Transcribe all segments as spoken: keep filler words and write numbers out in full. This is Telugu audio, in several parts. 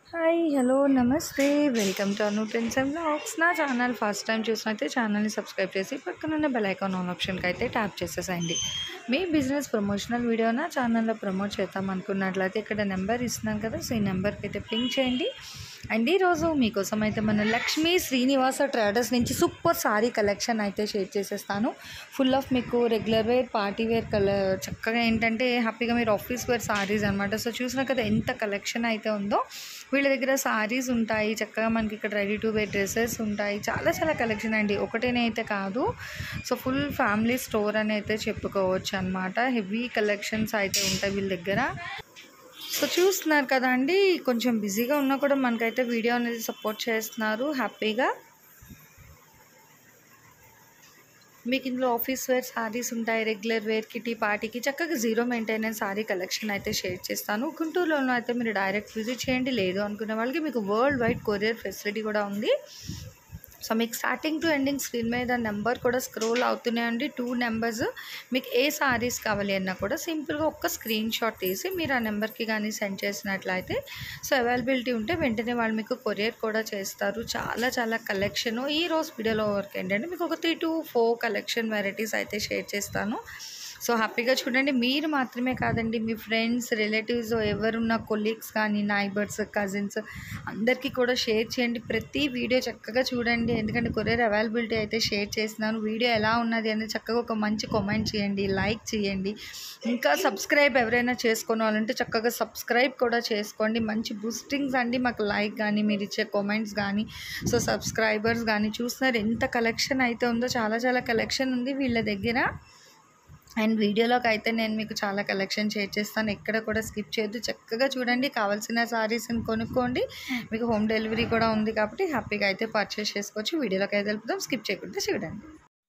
హాయ్ హలో నమస్తే welcome to Anu trends and vlogs. నా ఛానల్ ఫస్ట్ టైం చూసినైతే ఛానల్ని సబ్స్క్రైబ్ చేసి పక్కనున్న బెల్ ఐకాన్ ఆన్ ఆప్షన్కి అయితే ట్యాప్ చేసేసేయండి. మీ బిజినెస్ ప్రమోషనల్ వీడియో నా ఛానల్లో ప్రమోట్ చేద్దాం అనుకున్నట్లయితే ఇక్కడ నెంబర్ ఇస్తున్నాను కదా, సో ఈ నెంబర్కి అయితే పింక్ చేయండి. అండ్ ఈరోజు మీకోసం అయితే మన లక్ష్మీ శ్రీనివాస ట్రేడర్స్ నుంచి సూపర్ సారీ కలెక్షన్ అయితే షేర్ చేసేస్తాను. ఫుల్ ఆఫ్ మీకు regular wear, party wear colour, చక్కగా ఏంటంటే హ్యాపీగా మీరు ఆఫీస్ వేర్ సారీస్ అనమాట. సో చూసినా కదా ఎంత కలెక్షన్ అయితే ఉందో. వీళ్ళ దగ్గర సారీస్ ఉంటాయి, చక్కగా మనకి ఇక్కడ రెడీ టు వేర్ డ్రెస్సెస్ ఉంటాయి, చాలా చాలా కలెక్షన్ అండి, ఒకటేనే అయితే కాదు. సో ఫుల్ ఫ్యామిలీ స్టోర్ అని అయితే చెప్పుకోవచ్చు అనమాట. హెవీ కలెక్షన్స్ అయితే ఉంటాయి వీళ్ళ దగ్గర. సో చూస్తున్నారు కదా అండి, కొంచెం బిజీగా ఉన్నా కూడా మనకైతే వీడియో అనేది సపోర్ట్ చేస్తున్నారు హ్యాపీగా. మీకు ఇందులో ఆఫీస్ వేర్ సారీస్ ఉంటాయి, రెగ్యులర్ వేర్, కిటీ పార్టీకి చక్కగా జీరో మెయింటెనెన్స్ సారీ కలెక్షన్ అయితే షేర్ చేస్తాను. గుంటూరులోనూ అయితే మీరు డైరెక్ట్ విజిట్ చేయండి, లేదు అనుకునే వాళ్ళకి మీకు వరల్డ్ వైడ్ కొరియర్ ఫెసిలిటీ కూడా ఉంది. సో మీకు స్టార్టింగ్ టు ఎండింగ్ స్క్రీన్ మీద నెంబర్ కూడా స్క్రోల్ అవుతున్నాయండి, టూ నెంబర్స్. మీకు ఏ సారీస్ కావాలి అన్నా కూడా సింపుల్గా ఒక్క స్క్రీన్ షాట్ తీసి మీరు ఆ నెంబర్కి కానీ సెండ్ చేసినట్లయితే సో అవైలబిలిటీ ఉంటే వెంటనే వాళ్ళు మీకు కొరియర్ కూడా చేస్తారు. చాలా చాలా కలెక్షన్ ఈ రోజు వీడియోలో వరకు ఏంటంటే మీకు ఒక three to four collection varieties అయితే షేర్ చేస్తాను. సో హ్యాపీగా చూడండి. మీరు మాత్రమే కాదండి, మీ ఫ్రెండ్స్, రిలేటివ్స్, ఎవరున్న కొలీగ్స్ కానీ, నైబర్స్, కజిన్స్ అందరికీ కూడా షేర్ చేయండి. ప్రతి వీడియో చక్కగా చూడండి, ఎందుకంటే కొరియర్ అవైలబిలిటీ అయితే షేర్ చేస్తున్నాను. వీడియో ఎలా ఉన్నది అనేది చక్కగా ఒక మంచి కామెంట్ చేయండి, లైక్ చేయండి. ఇంకా సబ్స్క్రైబ్ ఎవరైనా చేసుకోవాలంటే చక్కగా సబ్స్క్రైబ్ కూడా చేసుకోండి. మంచి బూస్టింగ్స్ అండి మాకు, లైక్ కానీ మీరు ఇచ్చే కామెంట్స్ కానీ. సో సబ్స్క్రైబర్స్ కానీ చూస్తున్నారు ఎంత కలెక్షన్ అయితే ఉందో, చాలా చాలా కలెక్షన్ ఉంది వీళ్ళ దగ్గర. అండ్ వీడియోలోకి అయితే నేను మీకు చాలా కలెక్షన్ షేర్ చేస్తాను, ఎక్కడ కూడా స్కిప్ చేయొద్దు, చక్కగా చూడండి. కావాల్సిన సారీస్ని కొనుక్కోండి, మీకు హోమ్ డెలివరీ కూడా ఉంది కాబట్టి హ్యాపీగా అయితే పర్చేస్ చేసుకోవచ్చు. వీడియోలోకి అయితే వెళ్తాం, స్కిప్ చేయకుండా చూడండి.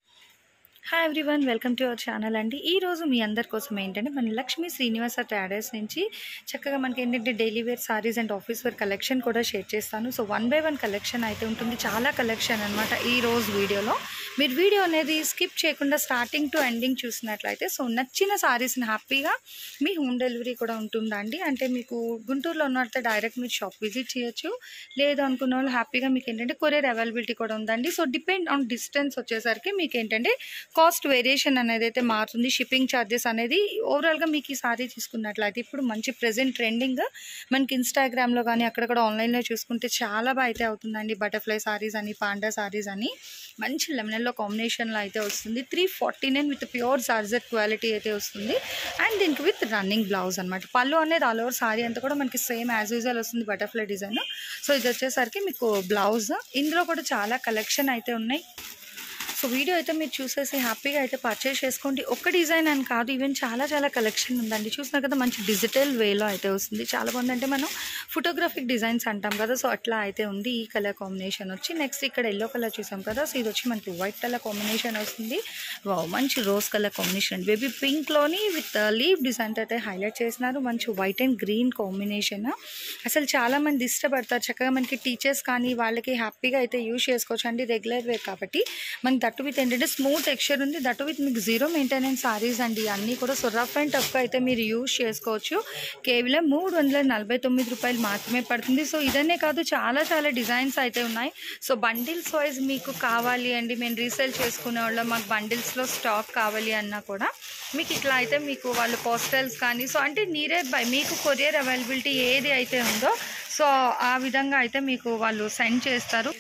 Hi everyone, welcome to our channel అండి. ఈరోజు మీ అందరి కోసం ఏంటంటే మన లక్ష్మీ శ్రీనివాస ట్రేడర్స్ నుంచి చక్కగా మనకి ఏంటంటే daily wear saris and office wear collection కూడా షేర్ చేస్తాను. So one by one collection అయితే ఉంటుంది, చాలా కలెక్షన్ అనమాట ఈ రోజు వీడియోలో. మీరు వీడియో అనేది స్కిప్ చేయకుండా స్టార్టింగ్ టు ఎండింగ్ చూసినట్లయితే సో నచ్చిన సారీస్ని హ్యాపీగా మీ హోమ్ డెలివరీ కూడా ఉంటుందండి. అంటే మీకు గుంటూరులో ఉన్నట్లయితే డైరెక్ట్ మీరు షాప్ విజిట్ చేయొచ్చు, లేదు అనుకున్న వాళ్ళు హ్యాపీగా మీకు ఏంటంటే కొరియర్ అవైలబిలిటీ కూడా ఉందండి. సో డిపెండ్ ఆన్ డిస్టెన్స్ వచ్చేసరికి మీకు ఏంటంటే కాస్ట్ వేరియేషన్ అనేది అయితే మారుతుంది. షిప్పింగ్ ఛార్జెస్ అనేది ఓవరాల్గా మీకు ఈ సారీ తీసుకున్నట్లయితే ఇప్పుడు మంచి ప్రెజెంట్ ట్రెండింగ్ మనకి ఇన్స్టాగ్రామ్లో కానీ అక్కడక్కడ ఆన్లైన్లో చూసుకుంటే చాలా బాగా అయితే అవుతుందండి. బటర్ఫ్లై సారీస్ అని, పాండా సారీస్ అని మంచి లెమనల్లో కాంబినేషన్లో అయితే వస్తుంది. Three forty nine with pure georgette quality అయితే వస్తుంది. అండ్ దీనికి విత్ రన్నింగ్ బ్లౌజ్ అనమాట. పళ్ళు అనేది ఆల్ ఓవర్ సారీ అంతా కూడా మనకి సేమ్ యాజ్ యూజువల్ వస్తుంది, బటర్ఫ్లై డిజైన్. సో ఇది వచ్చేసరికి మీకు బ్లౌజ్. ఇందులో కూడా చాలా కలెక్షన్ అయితే ఉన్నాయి. సో వీడియో అయితే మీరు చూసేసి హ్యాపీగా అయితే పర్చేస్ చేసుకోండి. ఒక్క డిజైన్ అని కాదు, ఈవెన్ చాలా చాలా కలెక్షన్ ఉందండి. చూసినా కదా మంచి డిజిటల్ వేలో అయితే వస్తుంది, చాలా బాగుంది. అంటే మనం ఫోటోగ్రాఫిక్ డిజైన్స్ అంటాం కదా, సో అట్లా అయితే ఉంది. ఈ కలర్ కాంబినేషన్ వచ్చి నెక్స్ట్ ఇక్కడ ఎల్లో కలర్ చూసాం కదా, సో ఇది వచ్చి మనకి వైట్ కలర్ కాంబినేషన్ వస్తుంది. వావ్, మంచి రోజ్ కలర్ కాంబినేషన్, బేబీ పింక్లోని విత్ లీవ్ డిజైన్ అయితే హైలైట్ చేసినారు. మంచి వైట్ అండ్ గ్రీన్ కాంబినేషన్. అసలు చాలామంది ఇష్టపడతారు, చక్కగా మనకి టీచర్స్ కానీ వాళ్ళకి హ్యాపీగా అయితే యూజ్ చేసుకోవచ్చు అండి. రెగ్యులర్ వేర్ కాబట్టి మనకి దట్టు విత్ ఏంటంటే స్మూత్ టెక్స్చర్ ఉంది, దట్టు విత్ మీకు జీరో మెయింటెనెన్స్ సారీస్ అండి అన్నీ కూడా. సో రఫ్ అండ్ టఫ్గా అయితే మీరు యూజ్ చేసుకోవచ్చు. కేవలం మూడు వందల నలభై తొమ్మిది రూపాయలు మాత్రమే పడుతుంది. సో ఇదనే కాదు, చాలా చాలా డిజైన్స్ అయితే ఉన్నాయి. సో బండిల్స్ వైజ్ మీకు కావాలి అండి, మేము రీసేల్ చేసుకునే వాళ్ళం, మాకు బండిల్స్లో స్టాక్ కావాలి అన్నా కూడా మీకు ఇట్లా అయితే మీకు వాళ్ళు పోస్టల్స్ కానీ, సో అంటే నీరే బై మీకు కొరియర్ అవైలబిలిటీ ఏది అయితే ఉందో సో ఆ విధంగా అయితే మీకు వాళ్ళు సెండ్ చేస్తారు.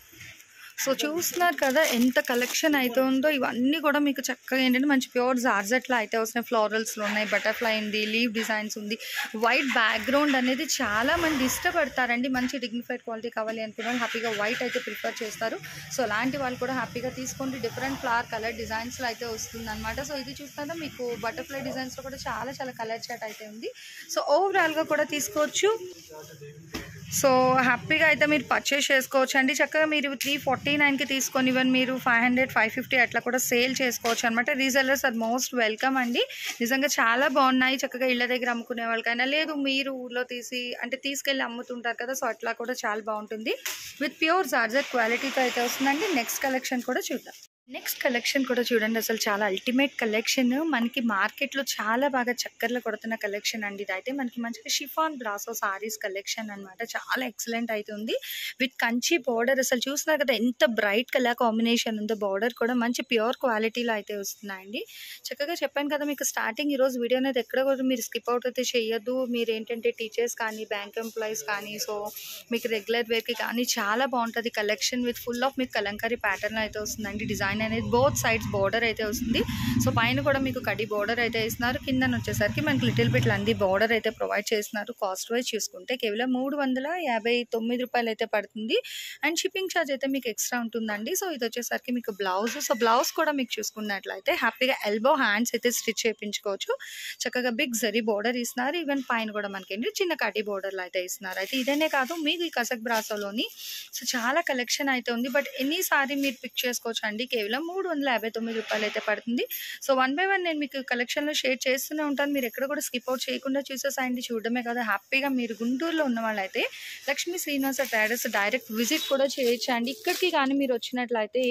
సో చూస్తున్నారు కదా ఎంత కలెక్షన్ అయితే ఉందో. ఇవన్నీ కూడా మీకు చక్కగా ఏంటంటే మంచి ప్యూర్ జార్జెట్లో అయితే వస్తున్నాయి, ఫ్లోరల్స్లో ఉన్నాయి, బటర్ఫ్లై ఉంది, లీవ్ డిజైన్స్ ఉంది. వైట్ బ్యాక్గ్రౌండ్ అనేది చాలా మంది ఇష్టపడతారండి. మంచి డిగ్నిఫైడ్ క్వాలిటీ కావాలి అనుకున్న హ్యాపీగా వైట్ అయితే ప్రిఫర్ చేస్తారు. సో అలాంటి వాళ్ళు కూడా హ్యాపీగా తీసుకోండి. డిఫరెంట్ ఫ్లవర్ కలర్ డిజైన్స్లో అయితే వస్తుంది అనమాట. సో ఇది చూస్తున్నా మీకు బటర్ఫ్లై డిజైన్స్లో కూడా చాలా చాలా కలర్ చాట్ అయితే ఉంది. సో ఓవరాల్గా కూడా తీసుకోవచ్చు. సో హ్యాపీగా అయితే మీరు పర్చేస్ చేసుకోవచ్చు అండి. చక్కగా మీరు త్రీ ఫార్టీ నైన్కి తీసుకొని ఈవెన్ మీరు ఫైవ్ హండ్రెడ్ ఫైవ్ ఫిఫ్టీ అట్లా కూడా సేల్ చేసుకోవచ్చు అనమాట. రీసెల్లర్స్ ఆర్ మోస్ట్ వెల్కమ్ అండి. నిజంగా చాలా బాగున్నాయి. చక్కగా ఇళ్ళ దగ్గర అమ్ముకునే వాళ్ళకైనా, లేదు మీరు ఊళ్ళో తీసి అంటే తీసుకెళ్ళి అమ్ముతుంటారు కదా, సో అట్లా కూడా చాలా బాగుంటుంది. విత్ ప్యూర్ జార్జెట్ క్వాలిటీతో అయితే వస్తుందండి. నెక్స్ట్ కలెక్షన్ కూడా చూద్దాం. నెక్స్ట్ కలెక్షన్ కూడా చూడండి, అసలు చాలా అల్టిమేట్ కలెక్షన్. మనకి మార్కెట్లో చాలా బాగా చక్కర్లు కొడుతున్న కలెక్షన్ అండి. ఇదైతే మనకి మంచిగా షిఫాన్ బ్రాసో సారీస్ కలెక్షన్ అనమాట. చాలా ఎక్సలెంట్ అయితే ఉంది విత్ కంచి బార్డర్. అసలు చూస్తున్నారు కదా ఎంత బ్రైట్ కలర్ కాంబినేషన్ ఉందో. బార్డర్ కూడా మంచి ప్యూర్ క్వాలిటీలో అయితే వస్తున్నాయండి. చక్కగా చెప్పాను కదా మీకు స్టార్టింగ్, ఈరోజు వీడియో అనేది ఎక్కడ కూడా మీరు స్కిప్ అవుట్ అయితే చేయొద్దు. మీరు ఏంటంటే టీచర్స్ కానీ బ్యాంక్ ఎంప్లాయీస్ కానీ, సో మీకు రెగ్యులర్ వేర్కి కానీ చాలా బాగుంటుంది కలెక్షన్. విత్ ఫుల్ ఆఫ్ మీకు కలంకారీ ప్యాటర్న్ అయితే వస్తుందండి. డిజైన్ అనేది బోత్ సైడ్స్ బార్డర్ అయితే వస్తుంది. సో పైన కూడా మీకు కడి బార్డర్ అయితే ఇస్తున్నారు. కింద వచ్చేసరికి మనకి లిటిల్ బిట్ లంది బార్డర్ అయితే ప్రొవైడ్ చేస్తున్నారు. కాస్ట్ వైజ్ చూసుకుంటే కేవలం మూడు వందల యాభై తొమ్మిది రూపాయలు అయితే పడుతుంది. అండ్ షిప్పింగ్ ఛార్జ్ అయితే మీకు ఎక్స్ట్రా ఉంటుందండి. సో ఇది వచ్చేసరికి మీకు బ్లౌజ్. సో బ్లౌజ్ కూడా మీకు చూసుకున్నట్లయితే హ్యాపీగా ఎల్బో హ్యాండ్స్ అయితే స్టిచ్ చేయించుకోవచ్చు. చక్కగా బిగ్ జరీ బార్డర్ ఇస్తున్నారు. ఈవెన్ పైన కూడా మనకి ఏంటి చిన్న కటి బార్డర్లు అయితే ఇస్తున్నారు. అయితే ఇదనే కాదు మీకు ఈ కసక్ బ్రాసోలోని సో చాలా కలెక్షన్ అయితే ఉంది. బట్ ఎన్నిసారి మీరు పిక్ చేసుకోవచ్చు అండి. కేవలం మూడు వందల యాభై తొమ్మిది రూపాయలు అయితే పడుతుంది. సో వన్ బై వన్ నేను మీకు కలెక్షన్లో షేర్ చేస్తూనే ఉంటాను. మీరు ఎక్కడ కూడా స్కిప్ అవుట్ చేయకుండా చూసేసాయండి. చూడడమే కదా హ్యాపీగా మీరు గుంటూరులో ఉన్న వాళ్ళైతే Lakshmi Srinivasa traders direct visit కూడా చేయొచ్చు అండి. ఇక్కడికి కానీ మీరు వచ్చినట్లయితే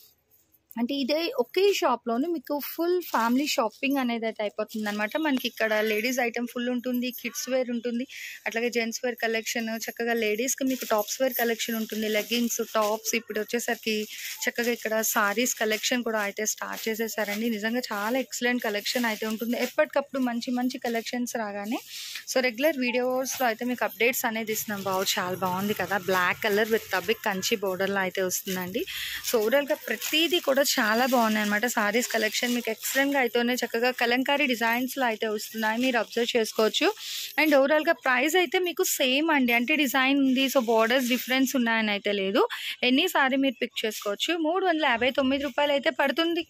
అంటే ఇదే ఒకే షాప్లోనే మీకు ఫుల్ ఫ్యామిలీ షాపింగ్ అనేది అయితే అయిపోతుంది అనమాట. మనకి ఇక్కడ లేడీస్ ఐటమ్ ఫుల్ ఉంటుంది, కిడ్స్ వేర్ ఉంటుంది, అట్లాగే జెంట్స్ వేర్ కలెక్షన్, చక్కగా లేడీస్కి మీకు టాప్స్ వేర్ కలెక్షన్ ఉంటుంది, లెగ్గింగ్స్, టాప్స్. ఇప్పుడు వచ్చేసరికి చక్కగా ఇక్కడ సారీస్ కలెక్షన్ కూడా అయితే స్టార్ట్ చేసేసారండి. నిజంగా చాలా ఎక్సలెంట్ కలెక్షన్ అయితే ఉంటుంది. ఎప్పటికప్పుడు మంచి మంచి కలెక్షన్స్ రాగానే సో రెగ్యులర్ వీడియోస్లో అయితే మీకు అప్డేట్స్ అనేది ఇస్తున్నాం. బాగు చాలా బాగుంది కదా, black colour with big Kanchi బోర్డర్లో అయితే వస్తుందండి. సో ఓవరాల్గా ప్రతిదీ కూడా చాలా బాగున్నాయి అనమాట. సారీస్ కలెక్షన్ మీకు ఎక్సలెంట్గా అయితేనే చక్కగా కలంకారీ డిజైన్స్లో అయితే వస్తున్నాయి, మీరు అబ్జర్వ్ చేసుకోవచ్చు. అండ్ ఓవరాల్గా ప్రైస్ అయితే మీకు సేమ్ అండి. అంటే డిజైన్ ఉంది, సో బార్డర్స్ డిఫరెన్స్ ఉన్నాయని అయితే లేదు. ఎన్ని సారీ మీరు పిక్ చేసుకోవచ్చు. మూడు వందల యాభై తొమ్మిది రూపాయలు అయితే పడుతుంది.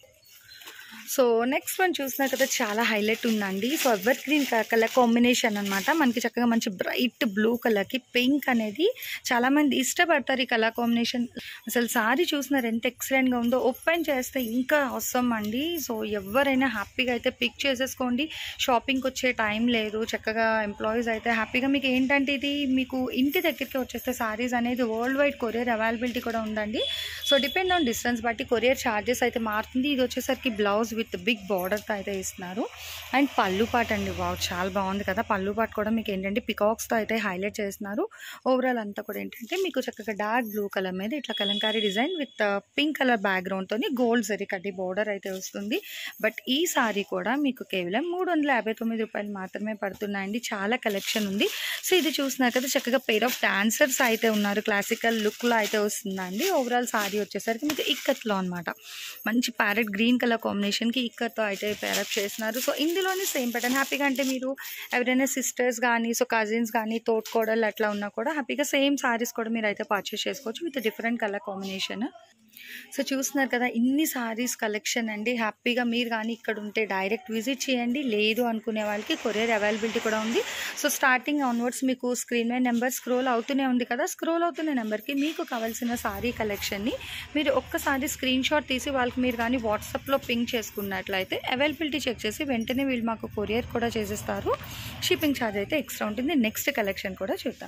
సో నెక్స్ట్ వన్ చూసినా కదా చాలా హైలైట్ ఉందండి. So evergreen colour combination అనమాట. మనకి చక్కగా మంచి బ్రైట్ బ్లూ కలర్కి పింక్ అనేది చాలామంది ఇష్టపడతారు ఈ కలర్ కాంబినేషన్. అసలు సారీ చూసినారు ఎంత ఎక్సలెంట్గా ఉందో. ఓపెన్ చేస్తే ఇంకా అవసరం అండి. సో ఎవరైనా హ్యాపీగా అయితే పిక్ చేసేసుకోండి. షాపింగ్కి వచ్చే టైం లేదు. చక్కగా ఎంప్లాయీస్ అయితే హ్యాపీగా మీకు ఏంటంటే ఇది మీకు ఇంటి దగ్గరికి వచ్చేస్తే సారీస్ అనేది వరల్డ్ వైడ్ కొరియర్ అవైలబిలిటీ కూడా ఉందండి. సో డిపెండ్ ఆన్ డిస్టెన్స్ బట్టి కొరియర్ ఛార్జెస్ అయితే మారుతుంది. ఇది వచ్చేసరికి బ్లౌజ్ విత్ బిగ్ బార్డర్తో అయితే ఇస్తున్నారు. అండ్ పళ్ళు పాట అండి, వావ్ చాలా బాగుంది కదా. పళ్ళు పాట కూడా మీకు ఏంటంటే పికాక్స్తో అయితే హైలైట్ చేస్తున్నారు. ఓవరాల్ అంతా కూడా ఏంటంటే మీకు చక్కగా డార్క్ బ్లూ కలర్ మీద ఇట్లా kalamkari design with pink colour బ్యాక్గ్రౌండ్తో గోల్డ్ జరీ కడ్డీ బార్డర్ అయితే వస్తుంది. బట్ ఈ సారీ కూడా మీకు కేవలం మూడు వందల యాభై తొమ్మిది రూపాయలు మాత్రమే పడుతున్నాయండి. చాలా కలెక్షన్ ఉంది. సో ఇది చూస్తున్నారు కదా చక్కగా పెయిర్ ఆఫ్ డాన్సర్స్ అయితే ఉన్నారు. క్లాసికల్ లుక్లో అయితే వస్తుందండి. ఓవరాల్ సారీ వచ్చేసరికి మీకు ఇక్కత్లో అనమాట. మంచి ప్యారెట్ గ్రీన్ కలర్ కాంబినేషన్కి ఇక్కత్తో అయితే పేరప్ చేస్తున్నారు. సో ఇందులోనే సేమ్ ప్యాటర్న్ హ్యాపీగా అంటే మీరు ఎవరైనా సిస్టర్స్ కానీ సో కజిన్స్ కానీ తోటికోడలు అట్లా ఉన్నా కూడా హ్యాపీగా సేమ్ సారీస్ కూడా మీరు అయితే పర్చేస్ చేసుకోవచ్చు with different colour combination. So చూస్తున్నారు కదా ఇన్ని సారీస్ కలెక్షన్ అండి. హ్యాపీగా మీరు కానీ ఇక్కడ ఉంటే డైరెక్ట్ విజిట్ చేయండి. లేదు అనుకునే వాళ్ళకి కొరియర్ అవైలబిలిటీ కూడా ఉంది. సో స్టార్టింగ్ ఆన్వర్డ్స్ మీకు స్క్రీన్ మీద నెంబర్ స్క్రోల్ అవుతూనే ఉంది కదా. స్క్రోల్ అవుతున్న నెంబర్కి మీకు కావాల్సిన సారీ కలెక్షన్ని మీరు ఒక్కసారి స్క్రీన్ షాట్ తీసి వాళ్ళకి మీరు కానీ వాట్సాప్లో పింక్ చేసుకున్నట్లయితే అవైలబిలిటీ చెక్ చేసి వెంటనే వీళ్ళు మాకు కొరియర్ కూడా చేసేస్తారు. షిప్పింగ్ ఛార్జ్ అయితే ఎక్స్ట్రా ఉంటుంది. నెక్స్ట్ కలెక్షన్ కూడా చూద్దాం.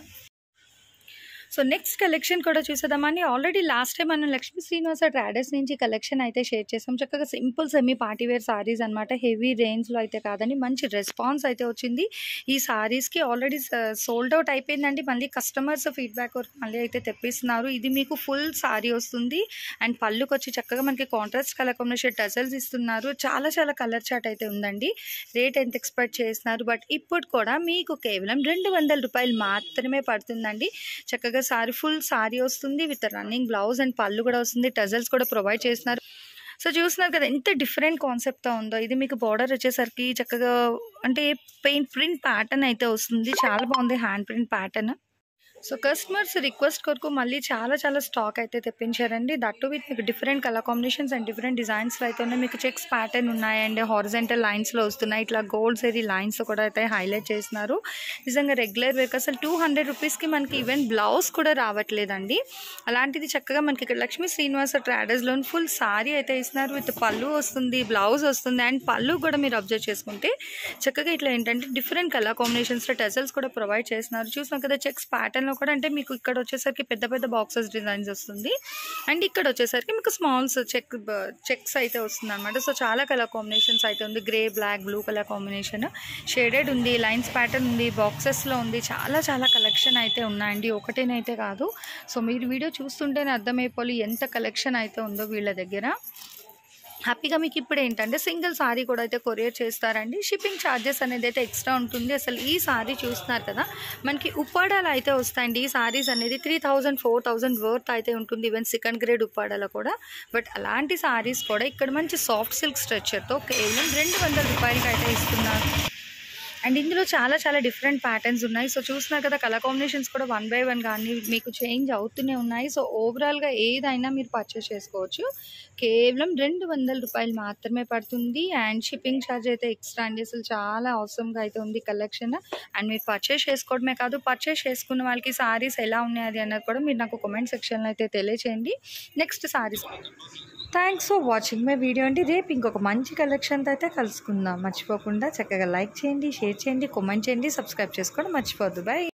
సో నెక్స్ట్ కలెక్షన్ కూడా చూసేద్దామని. ఆల్రెడీ లాస్ట్ టైం మనం లక్ష్మీ శ్రీనివాస ట్రేడర్స్ నుంచి కలెక్షన్ అయితే షేర్ చేసాం. చక్కగా సింపుల్ సెమీ పార్టీవేర్ సారీస్ అనమాట. హెవీ రేంజ్లో అయితే కాదండి, మంచి రెస్పాన్స్ అయితే వచ్చింది. ఈ సారీస్కి ఆల్రెడీ సోల్డ్ అవుట్ అయిపోయిందండి. మళ్ళీ కస్టమర్స్ ఫీడ్బ్యాక్ వరకు మళ్ళీ అయితే తెప్పిస్తున్నారు. ఇది మీకు ఫుల్ సారీ వస్తుంది. అండ్ పళ్ళుకి వచ్చి చక్కగా మనకి కాంట్రాస్ట్ కలర్ కాంబినేషన్ టజల్స్ ఇస్తున్నారు. చాలా చాలా కలర్ చార్ట్ అయితే ఉందండి. రేట్ ఎంత ఎక్స్పెక్ట్ చేస్తున్నారు. బట్ ఇప్పుడు కూడా మీకు కేవలం రెండు వందల రూపాయలు మాత్రమే పడుతుందండి. చక్కగా సారీ ఫుల్ సారీ వస్తుంది with running blouse and pallu కూడా వస్తుంది. టజల్స్ కూడా ప్రొవైడ్ చేస్తున్నారు. సో చూస్తున్నారు కదా ఎంత డిఫరెంట్ కాన్సెప్ట్తో ఉందో. ఇది మీకు బార్డర్ వచ్చేసరికి చక్కగా అంటే పెయింట్ ప్రింట్ ప్యాటర్న్ అయితే వస్తుంది. చాలా బాగుంది hand print pattern. So customers request కొరకు మళ్ళీ చాలా చాలా స్టాక్ అయితే తెప్పించారండి. దట్టు విత్ మీకు different colour combinations and different డిజైన్స్లో అయితే ఉన్నాయి. మీకు చెక్స్ ప్యాటర్న్ ఉన్నాయండి, హారిజెంటల్ లైన్స్లో వస్తున్నాయి. ఇట్లా గోల్డ్ జరీ లైన్స్ కూడా అయితే హైలైట్ చేస్తున్నారు. నిజంగా రెగ్యులర్ వేర్ అసలు టూ హండ్రెడ్ రూపీస్కి మనకి ఈవెన్ బ్లౌజ్ కూడా రావట్లేదండి. అలాంటిది చక్కగా మనకి ఇక్కడ లక్ష్మీ శ్రీనివాస ట్రేడర్స్లో ఫుల్ సారీ అయితే ఇస్తున్నారు. విత్ పళ్ళు వస్తుంది, బ్లౌజ్ వస్తుంది. అండ్ పళ్ళు కూడా మీరు అబ్జర్వ్ చేసుకుంటే చక్కగా ఇట్లా ఏంటంటే డిఫరెంట్ కలర్ కాంబినేషన్స్లో టజల్స్ కూడా ప్రొవైడ్ చేస్తున్నారు. చూసినాం కదా చెక్స్ ప్యాటర్న్ ప్యాటర్న్లో కూడా అంటే మీకు ఇక్కడ వచ్చేసరికి పెద్ద పెద్ద బాక్సెస్ డిజైన్స్ వస్తుంది అండ్ ఇక్కడ వచ్చేసరికి మీకు స్మాల్స్ చెక్ చెక్స్ అయితే వస్తుంది అనమాట. సో చాలా కలర్ కాంబినేషన్స్ అయితే ఉంది. Grey black blue colour combination shaded ఉంది, లైన్స్ ప్యాటర్న్ ఉంది, బాక్సెస్లో ఉంది. చాలా చాలా కలెక్షన్ అయితే ఉన్నాయండి, ఒకటేనైతే కాదు. సో మీరు వీడియో చూస్తుంటేనే అర్థమైపోయి ఎంత కలెక్షన్ అయితే ఉందో వీళ్ళ దగ్గర. హ్యాపీగా మీకు ఇప్పుడు ఏంటంటే సింగిల్ సారీ కూడా అయితే కొరియర్ చేస్తారండి. షిప్పింగ్ ఛార్జెస్ అనేది అయితే ఎక్స్ట్రా ఉంటుంది. అసలు ఈ సారీ చూస్తున్నారు కదా, మనకి ఉప్పాడాలు అయితే వస్తాయండి. ఈ సారీస్ అనేది three thousand four thousand worth అయితే ఉంటుంది, ఈవెన్ సెకండ్ గ్రేడ్ ఉప్పాడాలో కూడా. బట్ అలాంటి సారీస్ కూడా ఇక్కడ మంచి సాఫ్ట్ సిల్క్ స్ట్రెచ్చర్తో కేవలం రెండు వందల రూపాయలకి అయితే ఇస్తున్నారు. అండ్ ఇందులో చాలా చాలా డిఫరెంట్ ప్యాటర్న్స్ ఉన్నాయి. సో చూస్తున్నారు కదా, కలర్ కాంబినేషన్స్ కూడా వన్ బై వన్ కానీ మీకు చేంజ్ అవుతూనే ఉన్నాయి. సో ఓవరాల్గా ఏదైనా మీరు పర్చేస్ చేసుకోవచ్చు. కేవలం రెండు వందల రూపాయలు మాత్రమే పడుతుంది. అండ్ షిప్పింగ్ ఛార్జ్ అయితే ఎక్స్ట్రా అండి. అసలు చాలా అవసరంగా అయితే ఉంది కలెక్షన్. అండ్ మీరు పర్చేస్ చేసుకోవడమే కాదు, పర్చేస్ చేసుకున్న వాళ్ళకి సారీస్ ఎలా ఉన్నాయి అది అన్నది కూడా మీరు నాకు కామెంట్ సెక్షన్లో అయితే తెలియచేయండి. Next saris. Thanks for watching my video అండి. రేపు ఇంకొక మంచి కలెక్షన్తో అయితే కలుసుకుందాం. మర్చిపోకుండా చక్కగా లైక్ చేయండి, షేర్ చేయండి, కామెంట్ చేయండి, సబ్స్క్రైబ్ చేసుకోవడం మర్చిపోద్దు. బాయ్.